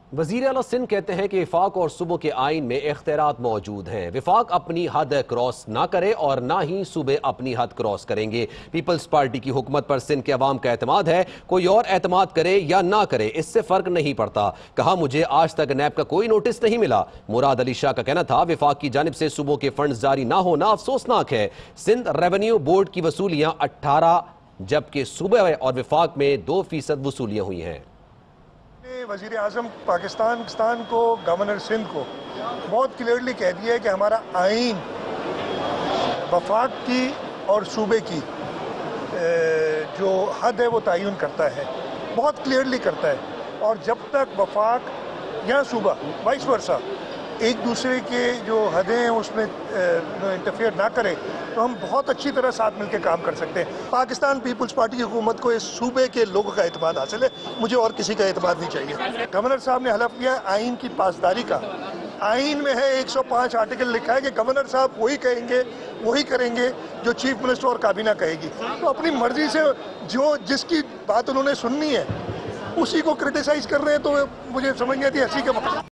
वज़ीर आला सिंध कहते हैं कि विफाक और सूबों के आइन में इख्तियारात मौजूद हैं। विफाक अपनी हद क्रॉस ना करे और ना ही सूबे अपनी हद क्रॉस करेंगे। पीपल्स पार्टी की हुकूमत पर सिंध के अवाम का एतमाद है। कोई और एतमाद करे या ना करे, इससे फर्क नहीं पड़ता। कहा, मुझे आज तक नैब का कोई नोटिस नहीं मिला। मुराद अली शाह का कहना था, विफाक की जानिब से सूबों के फंड जारी ना होना अफसोसनाक है। सिंध रेवेन्यू बोर्ड की वसूलियां 18, जबकि सूबे और विफाक में 2% वसूलियां हुई हैं। वज़ीर आज़म पाकिस्तान को, गवर्नर सिंध को बहुत क्लियरली कह दिया है कि हमारा आइन वफाक की और सूबे की जो हद है वो तयन करता है, बहुत क्लियरली करता है। और जब तक वफाक या सूबा वाइस वर्सा एक दूसरे के जो हदें हैं उसमें इंटरफेयर ना करें, तो हम बहुत अच्छी तरह साथ मिलकर काम कर सकते हैं। पाकिस्तान पीपल्स पार्टी की हुकूमत को इस सूबे के लोगों का एतमाद हासिल है, मुझे और किसी का एतमाद नहीं चाहिए। गवर्नर साहब ने हलफ किया आइन की पासदारी का। आइन में है 105 आर्टिकल लिखा है कि गवर्नर साहब वही कहेंगे, वही करेंगे जो चीफ मिनिस्टर और काबीना कहेगी। तो अपनी मर्जी से जो जिसकी बात उन्होंने सुननी है उसी को क्रिटिसाइज कर रहे हैं, तो मुझे समझ नहीं आती हंसी के वक्त।